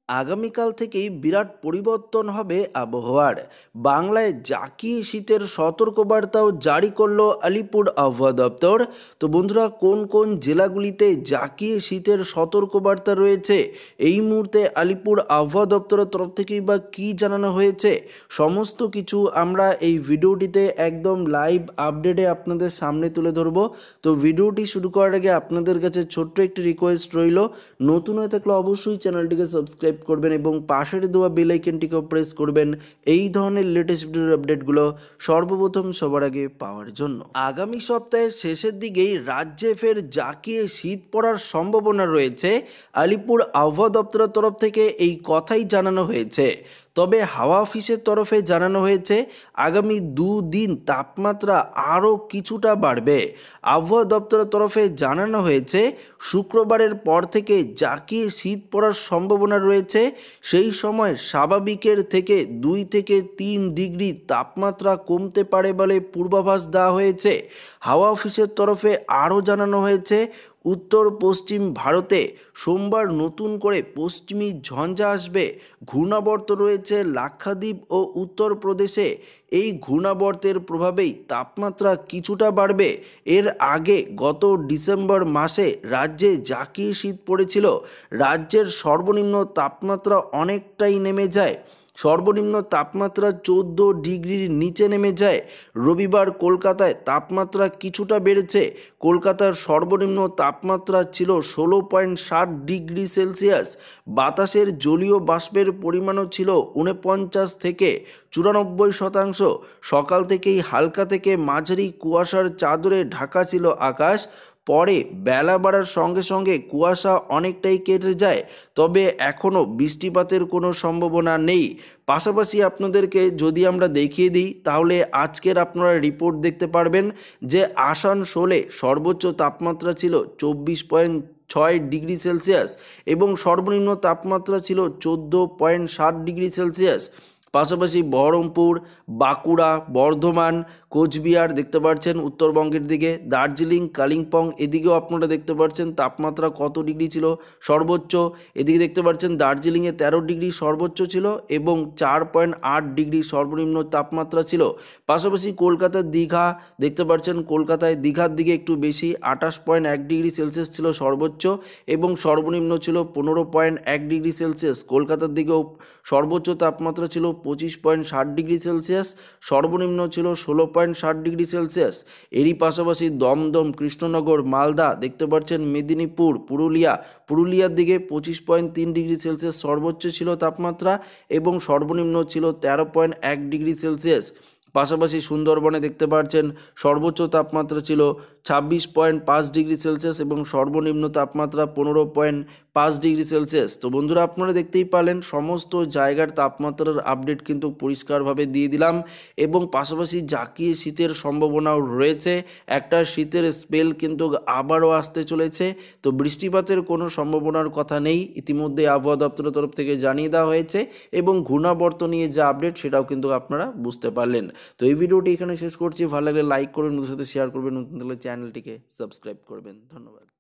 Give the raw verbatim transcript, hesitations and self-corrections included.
আগামীকাল থেকেই বিরাট পরিবর্তন হবে আবহাওয়ার। বাংলায় জাঁকিয়ে শীতের সতর্কবার্তাও জারি করলো আলিপুর আবহাওয়া দপ্তর। তো বন্ধুরা, কোন কোন জেলাগুলিতে জাঁকিয়ে শীতের সতর্কবার্তা রয়েছে, এই মুহূর্তে আলিপুর আবহাওয়া দপ্তরের তরফ থেকেই বা কী জানানো হয়েছে, সমস্ত কিছু আমরা এই ভিডিওটিতে একদম লাইভ আপডেটে আপনাদের সামনে তুলে ধরব। তো ভিডিওটি শুরু করার আগে আপনাদের কাছে ছোট্ট একটি রিকোয়েস্ট রইল, নতুন হয়ে থাকলে অবশ্যই চ্যানেলটিকে সাবস্ক্রাইব করবেন এবং পাশের দেওয়া বেল আইকনটিকেও প্রেস করবেন এই ধরনের লেটেস্ট ভিডিওর আপডেটগুলো সর্বপ্রথম সবার আগে পাওয়ার জন্য। আগামী সপ্তাহের শেষের দিকেই রাজ্যে ফের জাঁকিয়ে শীত পড়ার সম্ভাবনা রয়েছে। আলিপুর আবহাওয়া দপ্তরের তরফ থেকে এই কথাই জানানো হয়েছে। তবে হাওয়া অফিসের তরফে জানানো হয়েছে আগামী দুদিন তাপমাত্রা আরও কিছুটা বাড়বে। আবহাওয়া দপ্তরের তরফে জানানো হয়েছে শুক্রবারের পর থেকে জাঁকিয়ে শীত পড়ার সম্ভাবনা রয়েছে। সেই সময় স্বাভাবিকের থেকে দুই থেকে তিন ডিগ্রি তাপমাত্রা কমতে পারে বলে পূর্বাভাস দেওয়া হয়েছে। হাওয়া অফিসের তরফে আরও জানানো হয়েছে উত্তর পশ্চিম ভারতে সোমবার নতুন করে পশ্চিমী ঝঞ্ঝা আসবে। ঘূর্ণাবর্ত রয়েছে লাক্ষাদ্বীপ ও উত্তরপ্রদেশে। এই ঘূর্ণাবর্তের প্রভাবেই তাপমাত্রা কিছুটা বাড়বে। এর আগে গত ডিসেম্বর মাসে রাজ্যে জাঁকিয়ে শীত পড়েছিল। রাজ্যের সর্বনিম্ন তাপমাত্রা অনেকটাই নেমে যায়। সর্বনিম্ন তাপমাত্রা চোদ্দো ডিগ্রির নিচে নেমে যায়। রবিবার কলকাতায় তাপমাত্রা কিছুটা বেড়েছে। কলকাতার সর্বনিম্ন তাপমাত্রা ছিল ষোলো পয়েন্ট সাত ডিগ্রি সেলসিয়াস। বাতাসের জলীয় বাষ্পের পরিমাণও ছিল উনপঞ্চাশ থেকে চুরানব্বই শতাংশ। সকাল থেকেই হালকা থেকে মাঝারি কুয়াশার চাদরে ঢাকা ছিল আকাশ। পরে বেলা বাড়ার সঙ্গে সঙ্গে কুয়াশা অনেকটাই কেটে যায়, তবে এখনও বৃষ্টিপাতের কোনো সম্ভাবনা নেই। পাশাপাশি আপনাদেরকে যদি আমরা দেখিয়ে দিই তাহলে আজকের আপনারা রিপোর্ট দেখতে পারবেন যে আসানসোলে সর্বোচ্চ তাপমাত্রা ছিল চব্বিশ পয়েন্ট ছয় ডিগ্রি সেলসিয়াস এবং সর্বনিম্ন তাপমাত্রা ছিল চোদ্দো পয়েন্ট সাত ডিগ্রি সেলসিয়াস। পাশাপাশি বহরমপুর, বাঁকুড়া, বর্ধমান, কোচবিহার দেখতে পাচ্ছেন উত্তরবঙ্গের দিকে, দার্জিলিং, কালিম্পং এদিকেও আপনারা দেখতে পাচ্ছেন তাপমাত্রা কত ডিগ্রি ছিল সর্বোচ্চ। এদিকে দেখতে পাচ্ছেন দার্জিলিংয়ে তেরো ডিগ্রি সর্বোচ্চ ছিল এবং চার পয়েন্ট আট ডিগ্রি সর্বনিম্ন তাপমাত্রা ছিল। পাশাপাশি কলকাতার দীঘা দেখতে পাচ্ছেন, কলকাতায় দীঘার দিকে একটু বেশি, আঠাশ পয়েন্ট এক ডিগ্রি সেলসিয়াস ছিল সর্বোচ্চ এবং সর্বনিম্ন ছিল পনেরো পয়েন্ট এক ডিগ্রি সেলসিয়াস। কলকাতার দিকেও সর্বোচ্চ তাপমাত্রা ছিল পঁচিশ পয়েন্ট ষাট ডিগ্রি সেলসিয়াস, সর্বনিম্ন ছিল ষোলো পয়েন্ট ষাট ডিগ্রি সেলসিয়াস। এরই পাশাপাশি দমদম, কৃষ্ণনগর, মালদা দেখতে পাচ্ছেন, মেদিনীপুর, পুরুলিয়া পুরুলিয়ার দিকে পঁচিশ পয়েন্ট তিন ডিগ্রি সেলসিয়াস সর্বোচ্চ ছিল তাপমাত্রা এবং সর্বনিম্ন ছিল তেরো পয়েন্ট এক ডিগ্রি সেলসিয়াস। পাশাপাশি সুন্দরবনে দেখতে পাচ্ছেন সর্বোচ্চ তাপমাত্রা ছিল ছাব্বিশ পয়েন্ট পাঁচ ডিগ্রি সেলসিয়াস এবং সর্বনিম্ন তাপমাত্রা পনেরো পয়েন্ট পাঁচ ডিগ্রি সেলসিয়াস। তো বন্ধুরা, আপনারা দেখতেই পারলেন সমস্ত জায়গার তাপমাত্রার আপডেট কিন্তু পরিষ্কারভাবে দিয়ে দিলাম এবং পাশাপাশি জাঁকিয়ে শীতের সম্ভাবনাও রয়েছে। একটা শীতের স্পেল কিন্তু আবারও আসতে চলেছে। তো বৃষ্টিপাতের কোনো সম্ভাবনার কথা নেই, ইতিমধ্যে আবহাওয়া দপ্তরের তরফ থেকে জানিয়ে দেওয়া হয়েছে এবং ঘূর্ণাবর্ত নিয়ে যে আপডেট সেটাও কিন্তু আপনারা বুঝতে পারলেন। তো এই ভিডিওটি এখানে শেষ করছি। ভালো লাগলে লাইক করবেন, নতুন সাথে শেয়ার করবেন, নতুন থাকলে চ্যানেলটিকে সাবস্ক্রাইব করবেন। ধন্যবাদ।